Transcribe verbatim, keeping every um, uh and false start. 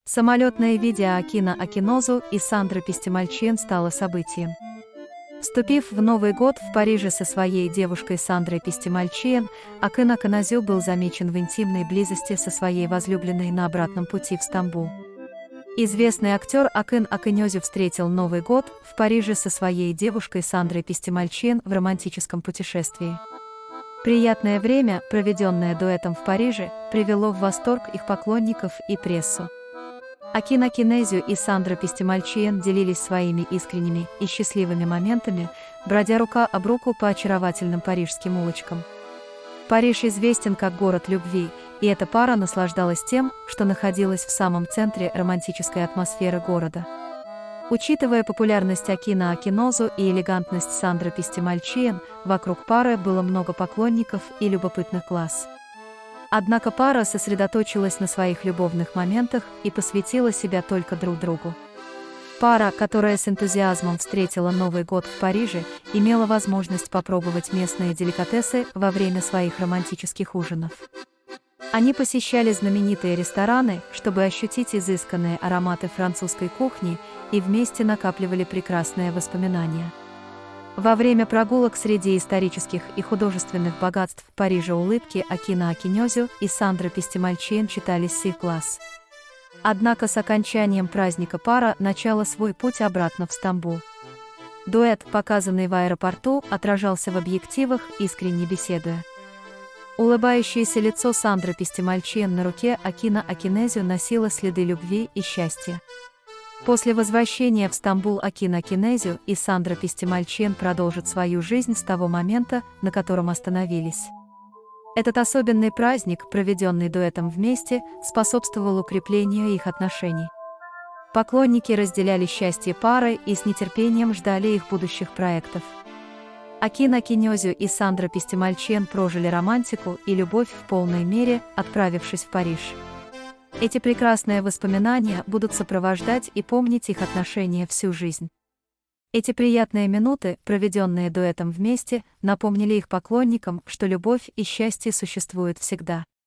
Самолетное видео Акина Акинозу и Сандры Пестимальчиен стало событием. Вступив в Новый год в Париже со своей девушкой Сандрой Пестимальчиен, Акин Акинозу был замечен в интимной близости со своей возлюбленной на обратном пути в Стамбул. Известный актер Акин Акинозу встретил Новый год в Париже со своей девушкой Сандрой Пестимальчиен в романтическом путешествии. Приятное время, проведенное дуэтом в Париже, привело в восторг их поклонников и прессу. Акин Акинозу и Сандра Пестимальчиен делились своими искренними и счастливыми моментами, бродя рука об руку по очаровательным парижским улочкам. Париж известен как город любви, и эта пара наслаждалась тем, что находилась в самом центре романтической атмосферы города. Учитывая популярность Акина Акинозу и элегантность Сандры Пестимальчиен, вокруг пары было много поклонников и любопытных глаз. Однако пара сосредоточилась на своих любовных моментах и посвятила себя только друг другу. Пара, которая с энтузиазмом встретила Новый год в Париже, имела возможность попробовать местные деликатесы во время своих романтических ужинов. Они посещали знаменитые рестораны, чтобы ощутить изысканные ароматы французской кухни, и вместе накапливали прекрасные воспоминания. Во время прогулок среди исторических и художественных богатств Парижа улыбки Акина Акинозу и Сандры Пестимальчиен читались с их глаз. Однако с окончанием праздника пара начала свой путь обратно в Стамбул. Дуэт, показанный в аэропорту, отражался в объективах, искренне беседуя. Улыбающееся лицо Сандры Пестимальчиен на руке Акина Акинозу носило следы любви и счастья. После возвращения в Стамбул Акин Акинозу и Сандра Пестимальчиен продолжат свою жизнь с того момента, на котором остановились. Этот особенный праздник, проведенный дуэтом вместе, способствовал укреплению их отношений. Поклонники разделяли счастье пары и с нетерпением ждали их будущих проектов. Акин Акинозу и Сандра Пестимальчиен прожили романтику и любовь в полной мере, отправившись в Париж. Эти прекрасные воспоминания будут сопровождать и помнить их отношения всю жизнь. Эти приятные минуты, проведенные дуэтом вместе, напомнили их поклонникам, что любовь и счастье существуют всегда.